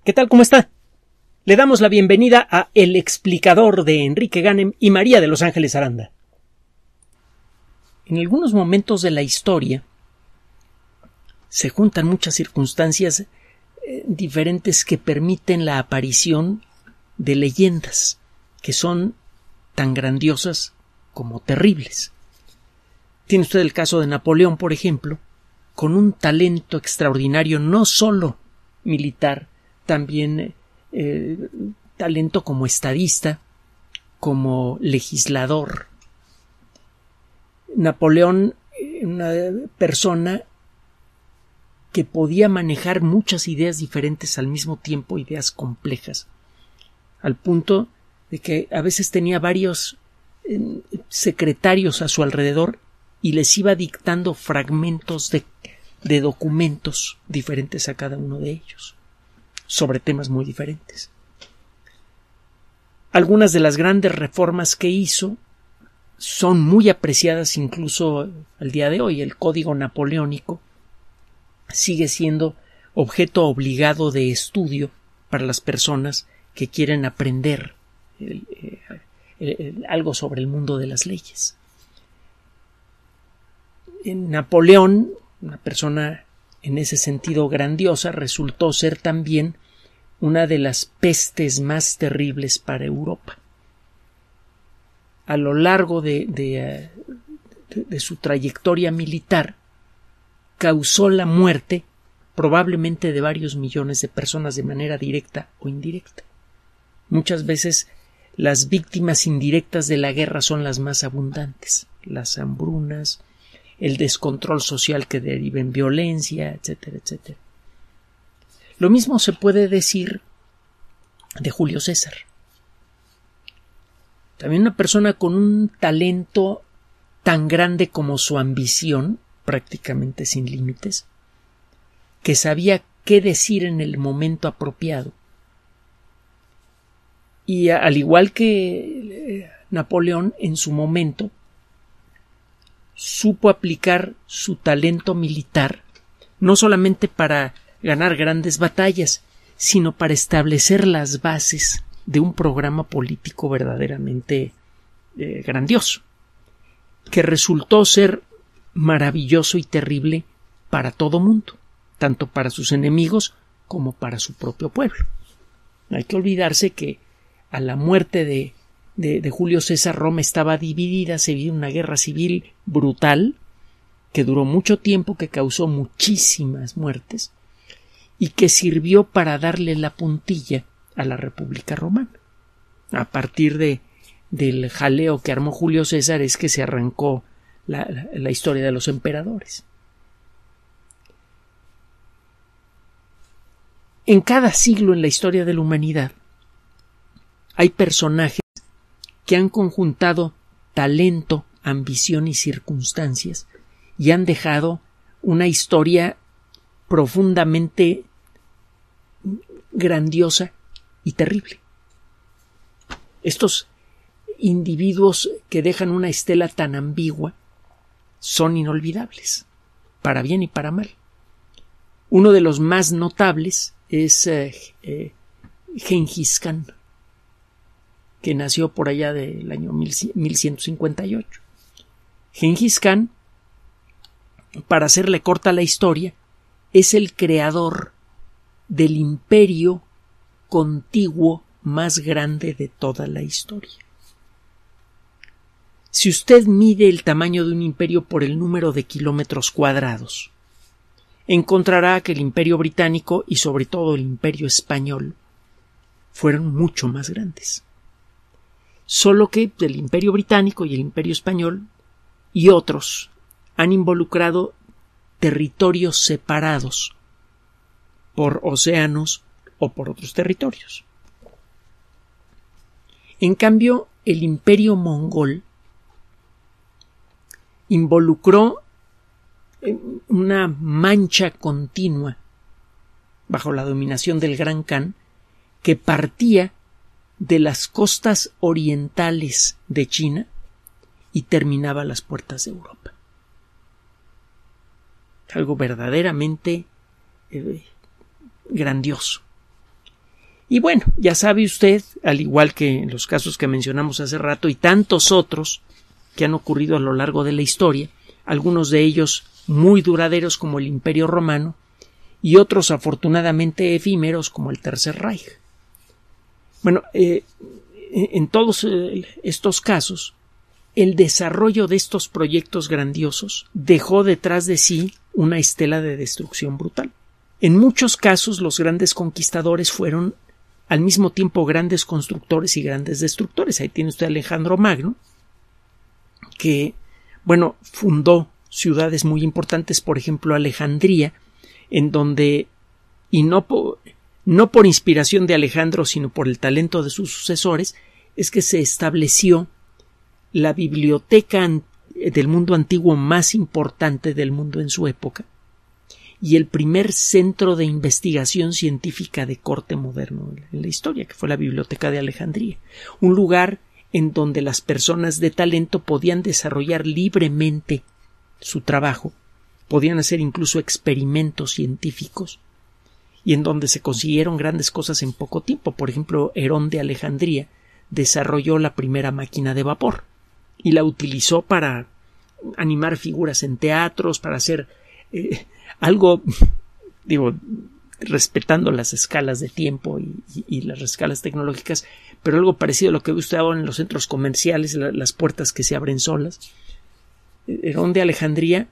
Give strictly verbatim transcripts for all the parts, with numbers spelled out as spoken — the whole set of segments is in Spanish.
¿Qué tal? ¿Cómo está? Le damos la bienvenida a El Explicador de Enrique Ganem y María de Los Ángeles Aranda. En algunos momentos de la historia se juntan muchas circunstancias eh, diferentes que permiten la aparición de leyendas que son tan grandiosas como terribles. Tiene usted el caso de Napoleón, por ejemplo, con un talento extraordinario, no solo militar, también eh, talento como estadista, como legislador. Napoleón, una persona que podía manejar muchas ideas diferentes al mismo tiempo, ideas complejas, al punto de que a veces tenía varios eh, secretarios a su alrededor y les iba dictando fragmentos de, de documentos diferentes a cada uno de ellos, sobre temas muy diferentes. Algunas de las grandes reformas que hizo son muy apreciadas incluso al día de hoy. El Código Napoleónico sigue siendo objeto obligado de estudio para las personas que quieren aprender el, el, el, algo sobre el mundo de las leyes. Napoleón, una persona en ese sentido grandiosa, resultó ser también una de las pestes más terribles para Europa. A lo largo de, de, de, de su trayectoria militar, causó la muerte probablemente de varios millones de personas de manera directa o indirecta. Muchas veces las víctimas indirectas de la guerra son las más abundantes, las hambrunas, el descontrol social que deriva en violencia, etcétera, etcétera. Lo mismo se puede decir de Julio César. También una persona con un talento tan grande como su ambición, prácticamente sin límites, que sabía qué decir en el momento apropiado. Y al igual que Napoleón, en su momento, supo aplicar su talento militar no solamente para ganar grandes batallas, sino para establecer las bases de un programa político verdaderamente eh, grandioso, que resultó ser maravilloso y terrible para todo mundo, tanto para sus enemigos como para su propio pueblo. No hay que olvidarse que a la muerte de De, de Julio César, Roma estaba dividida, se vio una guerra civil brutal que duró mucho tiempo, que causó muchísimas muertes y que sirvió para darle la puntilla a la República Romana. A partir de, del jaleo que armó Julio César es que se arrancó la, la, la historia de los emperadores. En cada siglo en la historia de la humanidad hay personajes que han conjuntado talento, ambición y circunstancias y han dejado una historia profundamente grandiosa y terrible. Estos individuos que dejan una estela tan ambigua son inolvidables, para bien y para mal. Uno de los más notables es eh, eh, Gengis Khan, que nació por allá del año mil ciento cincuenta y ocho. Gengis Khan, para hacerle corta la historia, es el creador del imperio contiguo más grande de toda la historia. Si usted mide el tamaño de un imperio por el número de kilómetros cuadrados, encontrará que el imperio británico y sobre todo el imperio español fueron mucho más grandes. Solo que el Imperio Británico y el Imperio Español y otros han involucrado territorios separados por océanos o por otros territorios. En cambio, el Imperio Mongol involucró una mancha continua bajo la dominación del Gran Khan que partía de las costas orientales de China y terminaba a las puertas de Europa. Algo verdaderamente eh, grandioso. Y bueno, ya sabe usted, al igual que en los casos que mencionamos hace rato y tantos otros que han ocurrido a lo largo de la historia, algunos de ellos muy duraderos como el Imperio Romano y otros afortunadamente efímeros como el Tercer Reich. Bueno, eh, en todos eh, estos casos, el desarrollo de estos proyectos grandiosos dejó detrás de sí una estela de destrucción brutal. En muchos casos, los grandes conquistadores fueron al mismo tiempo grandes constructores y grandes destructores. Ahí tiene usted a Alejandro Magno, que, bueno, fundó ciudades muy importantes, por ejemplo, Alejandría, en donde, y no por, no por inspiración de Alejandro, sino por el talento de sus sucesores, es que se estableció la biblioteca del mundo antiguo más importante del mundo en su época y el primer centro de investigación científica de corte moderno en la historia, que fue la Biblioteca de Alejandría, un lugar en donde las personas de talento podían desarrollar libremente su trabajo, podían hacer incluso experimentos científicos y en donde se consiguieron grandes cosas en poco tiempo. Por ejemplo, Herón de Alejandría desarrolló la primera máquina de vapor y la utilizó para animar figuras en teatros, para hacer eh, algo, digo, respetando las escalas de tiempo y, y, y las escalas tecnológicas, pero algo parecido a lo que ve usted ahora en los centros comerciales, la, las puertas que se abren solas. Herón de Alejandría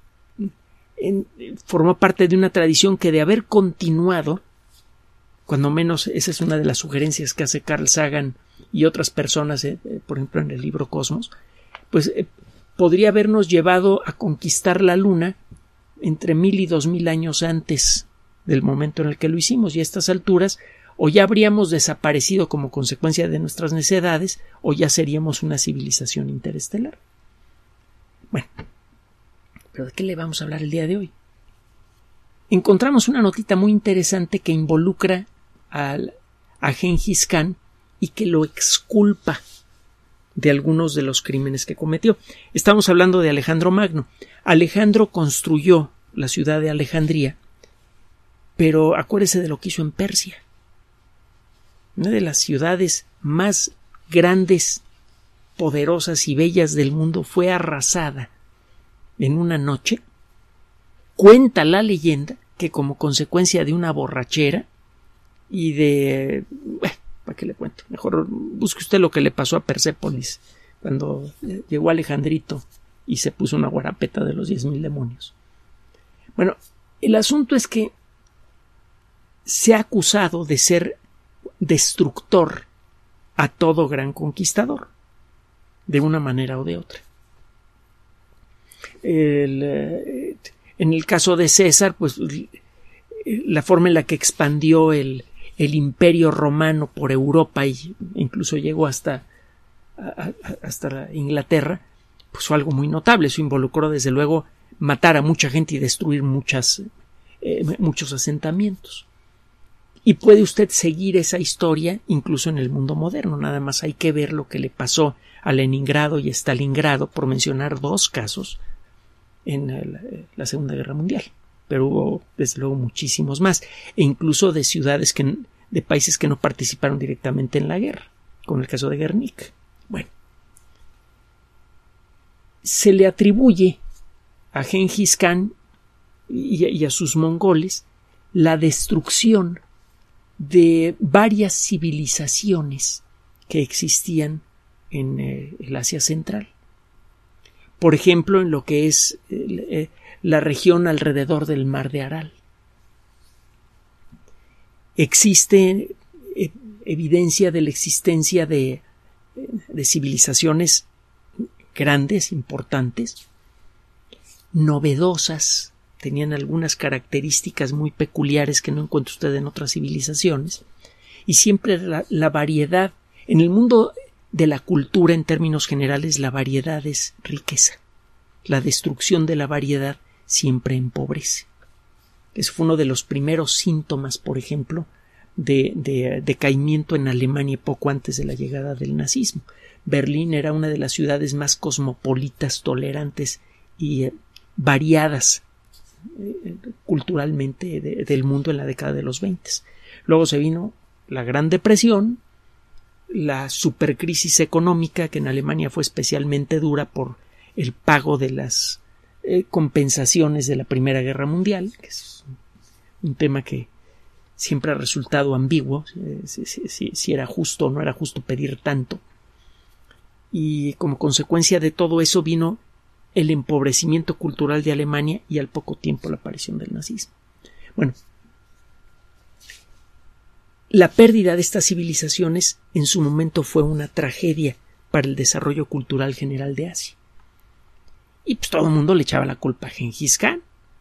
en, formó parte de una tradición que, de haber continuado, cuando menos esa es una de las sugerencias que hace Carl Sagan y otras personas, eh, por ejemplo en el libro Cosmos, pues eh, podría habernos llevado a conquistar la Luna entre mil y dos mil años antes del momento en el que lo hicimos, y a estas alturas o ya habríamos desaparecido como consecuencia de nuestras necedades o ya seríamos una civilización interestelar. Bueno, ¿pero de qué le vamos a hablar el día de hoy? Encontramos una notita muy interesante que involucra al, a Gengis Khan y que lo exculpa de algunos de los crímenes que cometió. Estamos hablando de Alejandro Magno. Alejandro construyó la ciudad de Alejandría, pero acuérdese de lo que hizo en Persia. Una de las ciudades más grandes, poderosas y bellas del mundo fue arrasada en una noche. Cuenta la leyenda que, como consecuencia de una borrachera y de... Bueno, ¿para qué le cuento? Mejor busque usted lo que le pasó a Persépolis cuando llegó Alejandrito y se puso una guarapeta de los diez mil demonios. Bueno, el asunto es que se ha acusado de ser destructor a todo gran conquistador, de una manera o de otra. El, eh, en el caso de César, pues la forma en la que expandió el, el imperio romano por Europa y incluso llegó hasta, a, hasta Inglaterra, pues fue algo muy notable. Eso involucró desde luego matar a mucha gente y destruir muchas, eh, muchos asentamientos. Y puede usted seguir esa historia incluso en el mundo moderno. Nada más hay que ver lo que le pasó a Leningrado y Stalingrado, por mencionar dos casos, en la, la Segunda Guerra Mundial. Pero hubo desde luego muchísimos más, e incluso de ciudades que, de países que no participaron directamente en la guerra, como el caso de Guernica. Bueno, se le atribuye a Gengis Khan y, y a sus mongoles la destrucción de varias civilizaciones que existían en eh, el Asia Central. Por ejemplo, en lo que es eh, la región alrededor del Mar de Aral. Existe eh, evidencia de la existencia de, de civilizaciones grandes, importantes, novedosas, tenían algunas características muy peculiares que no encuentra usted en otras civilizaciones, y siempre la, la variedad, en el mundo de la cultura en términos generales, la variedad es riqueza. La destrucción de la variedad siempre empobrece. Ese fue uno de los primeros síntomas, por ejemplo, de, de decaimiento en Alemania poco antes de la llegada del nazismo. Berlín era una de las ciudades más cosmopolitas, tolerantes y eh, variadas eh, culturalmente de, del mundo en la década de los veinte. Luego se vino la Gran Depresión, la supercrisis económica, que en Alemania fue especialmente dura por el pago de las eh, compensaciones de la Primera Guerra Mundial, que es un tema que siempre ha resultado ambiguo, eh, si, si, si, si era justo o no era justo pedir tanto. Y como consecuencia de todo eso vino el empobrecimiento cultural de Alemania y al poco tiempo la aparición del nazismo. Bueno, la pérdida de estas civilizaciones en su momento fue una tragedia para el desarrollo cultural general de Asia. Y pues todo el mundo le echaba la culpa a Gengis Khan.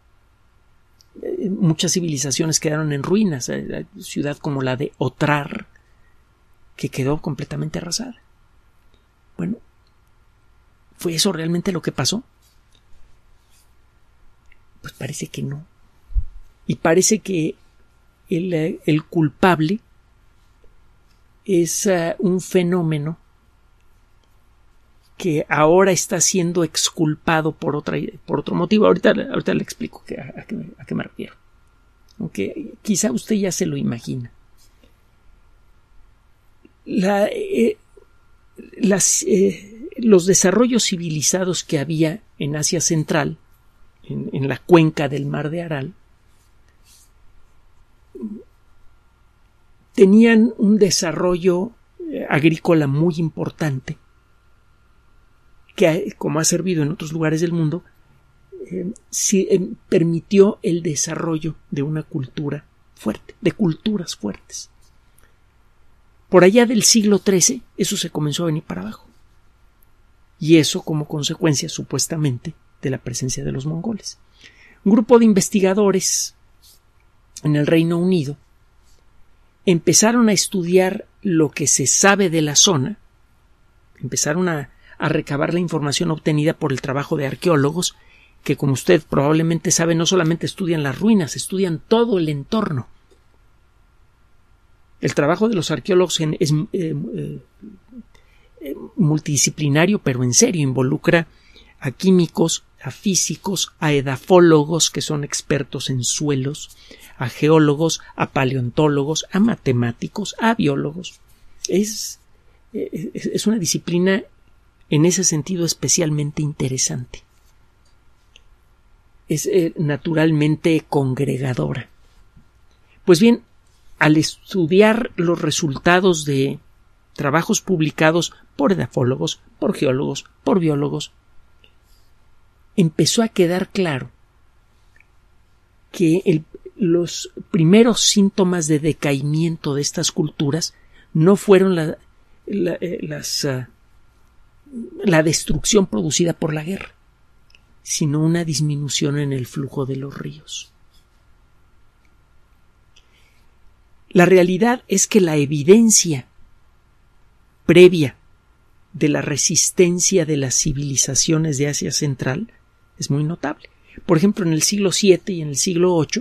Muchas civilizaciones quedaron en ruinas, la ciudad como la de Otrar, que quedó completamente arrasada. Bueno, ¿fue eso realmente lo que pasó? Pues parece que no. Y parece que el, el culpable es uh, un fenómeno que ahora está siendo exculpado por otra por otro motivo. Ahorita, ahorita le explico que, a, a, qué, a qué me refiero. Aunque quizá usted ya se lo imagina. La, eh, las, eh, los desarrollos civilizados que había en Asia Central, en, en la cuenca del Mar de Aral, tenían un desarrollo agrícola muy importante que, como ha servido en otros lugares del mundo, eh, sí, eh, permitió el desarrollo de una cultura fuerte, de culturas fuertes. Por allá del siglo trece, eso se comenzó a venir para abajo. Y eso como consecuencia, supuestamente, de la presencia de los mongoles. Un grupo de investigadores en el Reino Unido empezaron a estudiar lo que se sabe de la zona, empezaron a, a recabar la información obtenida por el trabajo de arqueólogos, que como usted probablemente sabe, no solamente estudian las ruinas, estudian todo el entorno. El trabajo de los arqueólogos en, es eh, eh, multidisciplinario, pero en serio, involucra a químicos, a físicos, a edafólogos, que son expertos en suelos, a geólogos, a paleontólogos, a matemáticos, a biólogos. Es, es, es una disciplina en ese sentido especialmente interesante. Es eh, naturalmente congregadora. Pues bien, al estudiar los resultados de trabajos publicados por edafólogos, por geólogos, por biólogos, empezó a quedar claro que el, los primeros síntomas de decaimiento de estas culturas no fueron la, la, eh, las, uh, la destrucción producida por la guerra, sino una disminución en el flujo de los ríos. La realidad es que la evidencia previa de la resistencia de las civilizaciones de Asia Central es muy notable. Por ejemplo, en el siglo siete y en el siglo ocho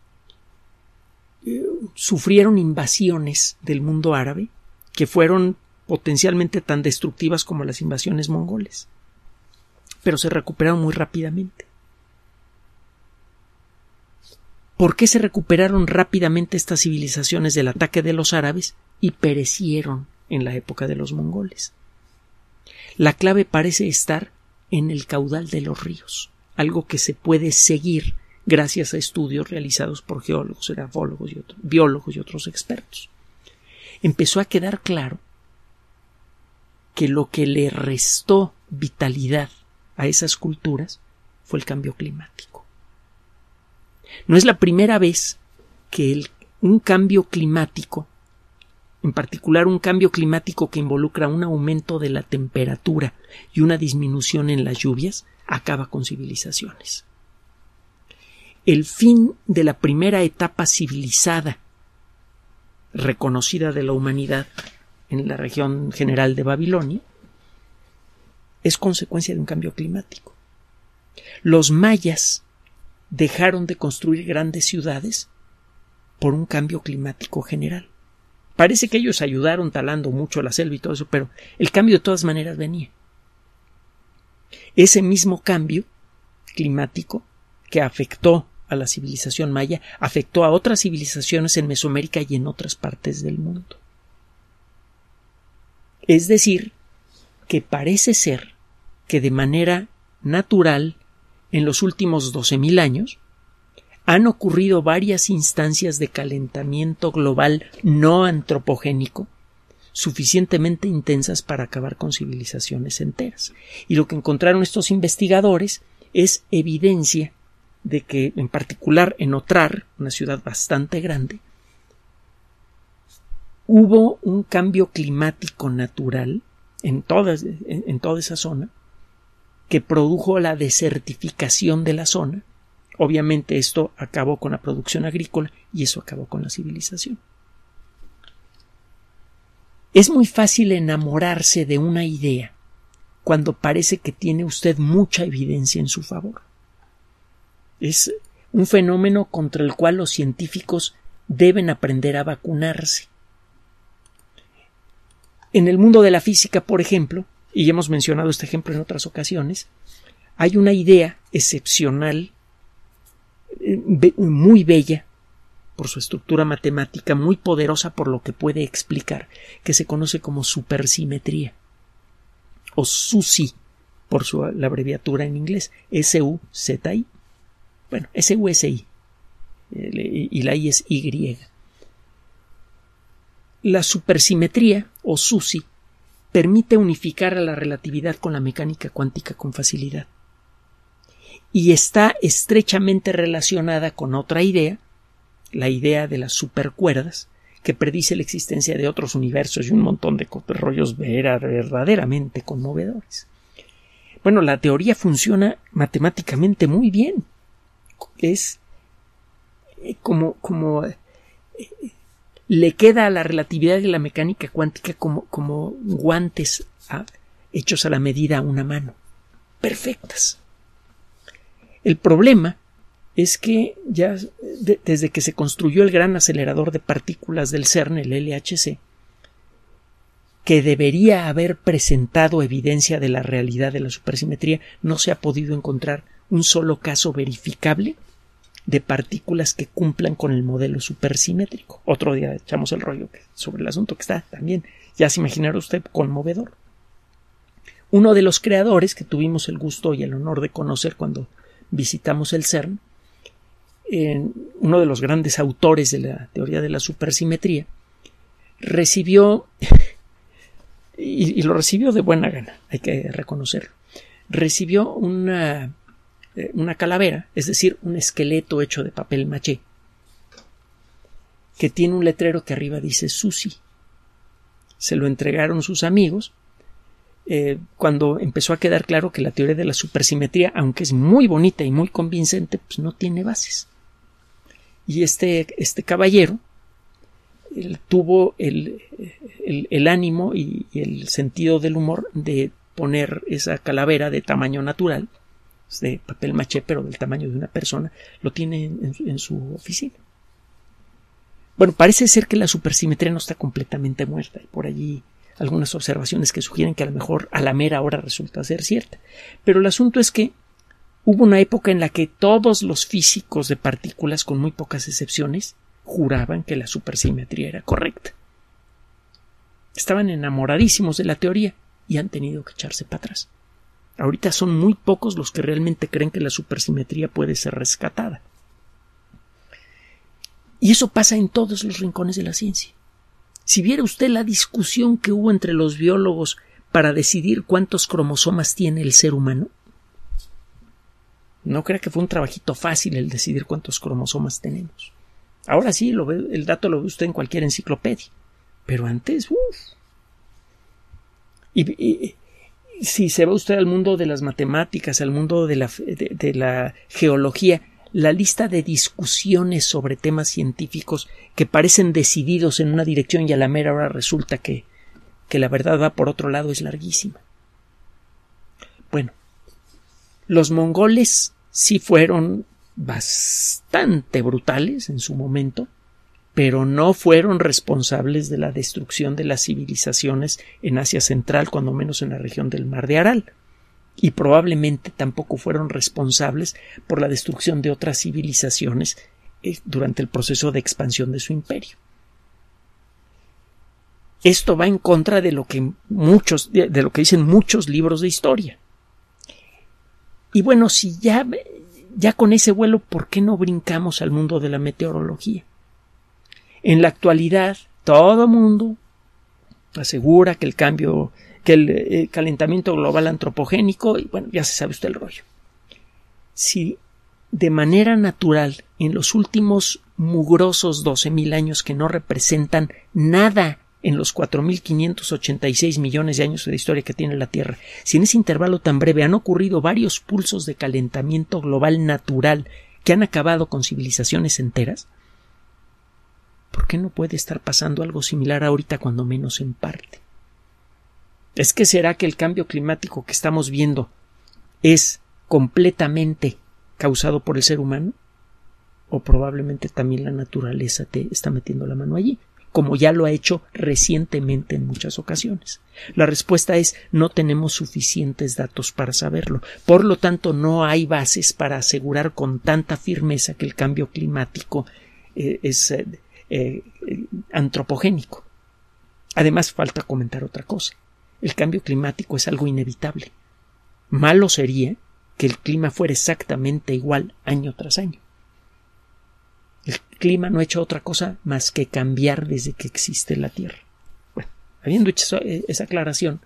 eh, sufrieron invasiones del mundo árabe que fueron potencialmente tan destructivas como las invasiones mongoles, pero se recuperaron muy rápidamente. ¿Por qué se recuperaron rápidamente estas civilizaciones del ataque de los árabes y perecieron en la época de los mongoles? La clave parece estar en el caudal de los ríos, algo que se puede seguir gracias a estudios realizados por geólogos, edafólogos y otros, biólogos y otros expertos. Empezó a quedar claro que lo que le restó vitalidad a esas culturas fue el cambio climático. No es la primera vez que el, un cambio climático, en particular un cambio climático que involucra un aumento de la temperatura y una disminución en las lluvias, acaba con civilizaciones. El fin de la primera etapa civilizada reconocida de la humanidad en la región general de Babilonia es consecuencia de un cambio climático. Los mayas dejaron de construir grandes ciudades por un cambio climático general. Parece que ellos ayudaron talando mucho la selva y todo eso, pero el cambio de todas maneras venía. Ese mismo cambio climático que afectó a la civilización maya, afectó a otras civilizaciones en Mesoamérica y en otras partes del mundo. Es decir, que parece ser que de manera natural, en los últimos doce mil años, han ocurrido varias instancias de calentamiento global no antropogénico suficientemente intensas para acabar con civilizaciones enteras. Y lo que encontraron estos investigadores es evidencia de que, en particular en Otrar, una ciudad bastante grande, hubo un cambio climático natural en toda, en, en toda esa zona que produjo la desertificación de la zona. Obviamente esto acabó con la producción agrícola y eso acabó con la civilización. Es muy fácil enamorarse de una idea cuando parece que tiene usted mucha evidencia en su favor. Es un fenómeno contra el cual los científicos deben aprender a vacunarse. En el mundo de la física, por ejemplo, y hemos mencionado este ejemplo en otras ocasiones, hay una idea excepcional, muy bella por su estructura matemática, muy poderosa por lo que puede explicar, que se conoce como supersimetría, o SUSY, por su, la abreviatura en inglés, S U Z I. Bueno, S U S I, y la I es Y. La supersimetría, o SUSY, permite unificar a la relatividad con la mecánica cuántica con facilidad. Y está estrechamente relacionada con otra idea, la idea de las supercuerdas, que predice la existencia de otros universos y un montón de rollos verdaderamente conmovedores. Bueno, la teoría funciona matemáticamente muy bien. Es como, como eh, le queda a la relatividad y la mecánica cuántica como, como guantes a, hechos a la medida a una mano. Perfectas. El problema es que ya de, desde que se construyó el gran acelerador de partículas del CERN, el L H C, que debería haber presentado evidencia de la realidad de la supersimetría, no se ha podido encontrar un solo caso verificable de partículas que cumplan con el modelo supersimétrico. Otro día echamos el rollo sobre el asunto, que está también, ya se imaginará usted, conmovedor. Uno de los creadores que tuvimos el gusto y el honor de conocer cuando visitamos el CERN, eh, uno de los grandes autores de la teoría de la supersimetría, recibió, y, y lo recibió de buena gana, hay que reconocerlo, recibió una, eh, una calavera, es decir, un esqueleto hecho de papel maché, que tiene un letrero que arriba dice SUSY. Se lo entregaron sus amigos Eh, cuando empezó a quedar claro que la teoría de la supersimetría, aunque es muy bonita y muy convincente, pues no tiene bases. Y este, este caballero él, tuvo el, el, el ánimo y, y el sentido del humor de poner esa calavera de tamaño natural, de papel maché, pero del tamaño de una persona, lo tiene en, en, en su oficina. Bueno, parece ser que la supersimetría no está completamente muerta, y por allí algunas observaciones que sugieren que a lo mejor a la mera hora resulta ser cierta. Pero el asunto es que hubo una época en la que todos los físicos de partículas, con muy pocas excepciones, juraban que la supersimetría era correcta. Estaban enamoradísimos de la teoría y han tenido que echarse para atrás. Ahorita son muy pocos los que realmente creen que la supersimetría puede ser rescatada. Y eso pasa en todos los rincones de la ciencia. Si viera usted la discusión que hubo entre los biólogos para decidir cuántos cromosomas tiene el ser humano, no crea que fue un trabajito fácil el decidir cuántos cromosomas tenemos. Ahora sí, lo ve, el dato lo ve usted en cualquier enciclopedia, pero antes, uff. Y, y si se va usted al mundo de las matemáticas, al mundo de la, de, de la geología, la lista de discusiones sobre temas científicos que parecen decididos en una dirección y a la mera hora resulta que, que la verdad va por otro lado es larguísima. Bueno, los mongoles sí fueron bastante brutales en su momento, pero no fueron responsables de la destrucción de las civilizaciones en Asia Central, cuando menos en la región del Mar de Aral. y probablemente tampoco fueron responsables por la destrucción de otras civilizaciones eh, durante el proceso de expansión de su imperio. Esto va en contra de lo que muchos, de, de lo que dicen muchos libros de historia. Y bueno, si ya, ya con ese vuelo, ¿por qué no brincamos al mundo de la meteorología? En la actualidad, todo mundo asegura que el cambio, que el eh, calentamiento global antropogénico, y bueno, ya se sabe usted el rollo. Si de manera natural, en los últimos mugrosos doce mil años que no representan nada en los cuatro mil quinientos ochenta y seis millones de años de historia que tiene la Tierra, si en ese intervalo tan breve han ocurrido varios pulsos de calentamiento global natural que han acabado con civilizaciones enteras, ¿por qué no puede estar pasando algo similar ahorita, cuando menos en parte? ¿Es que será que el cambio climático que estamos viendo es completamente causado por el ser humano? ¿O probablemente también la naturaleza te está metiendo la mano allí, como ya lo ha hecho recientemente en muchas ocasiones? La respuesta es: no tenemos suficientes datos para saberlo. Por lo tanto, no hay bases para asegurar con tanta firmeza que el cambio climático eh, es eh, eh, antropogénico. Además, falta comentar otra cosa. El cambio climático es algo inevitable. Malo sería que el clima fuera exactamente igual año tras año. El clima no ha hecho otra cosa más que cambiar desde que existe la Tierra. Bueno, habiendo hecho esa aclaración,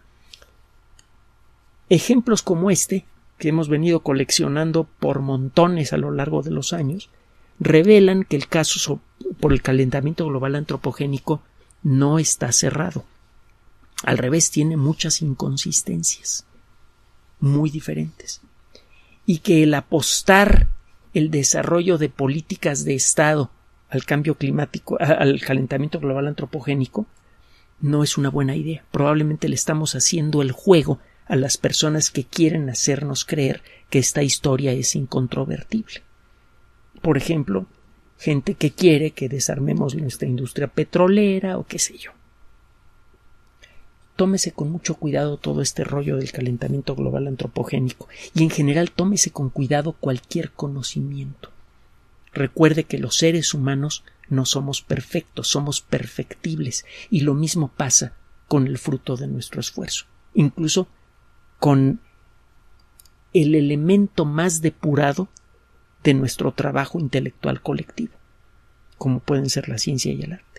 ejemplos como este, que hemos venido coleccionando por montones a lo largo de los años, revelan que el caso por el calentamiento global antropogénico no está cerrado. Al revés, tiene muchas inconsistencias muy diferentes. Y que el apostar el desarrollo de políticas de Estado al cambio climático, al calentamiento global antropogénico, no es una buena idea. Probablemente le estamos haciendo el juego a las personas que quieren hacernos creer que esta historia es incontrovertible. Por ejemplo, gente que quiere que desarmemos nuestra industria petrolera o qué sé yo. Tómese con mucho cuidado todo este rollo del calentamiento global antropogénico y en general tómese con cuidado cualquier conocimiento. Recuerde que los seres humanos no somos perfectos, somos perfectibles, y lo mismo pasa con el fruto de nuestro esfuerzo, incluso con el elemento más depurado de nuestro trabajo intelectual colectivo, como pueden ser la ciencia y el arte.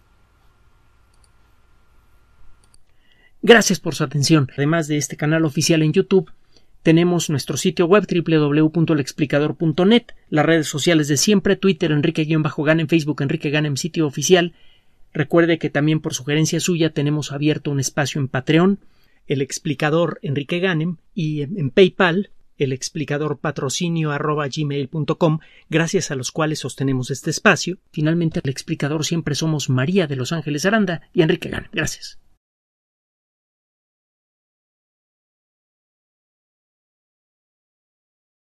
Gracias por su atención. Además de este canal oficial en YouTube, tenemos nuestro sitio web doble u doble u doble u punto el explicador punto net, las redes sociales de siempre, Twitter Enrique-Ganem, Facebook Enrique Ganem, sitio oficial. Recuerde que también por sugerencia suya tenemos abierto un espacio en Patreon, el explicador Enrique Ganem, y en PayPal, el explicador patrocinio arroba gmail punto com, gracias a los cuales sostenemos este espacio. Finalmente, el explicador siempre somos María de Los Ángeles Aranda y Enrique Ganem. Gracias.